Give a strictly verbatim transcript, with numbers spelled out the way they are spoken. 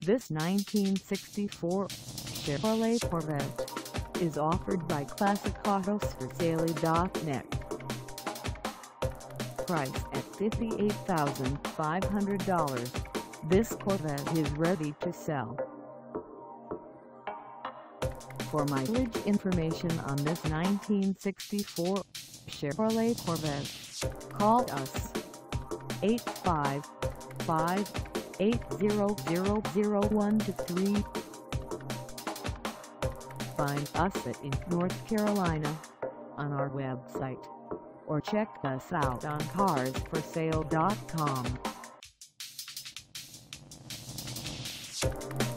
This nineteen sixty-four Chevrolet Corvette is offered by Classic Autos For Sale dot net. Price at fifty-eight thousand five hundred dollars, this Corvette is ready to sell. For mileage information on this nineteen sixty-four Chevrolet Corvette, call us eight five five, eight zero zero zero one two three. Find us in North Carolina on our website, or check us out on Cars For Sale dot com.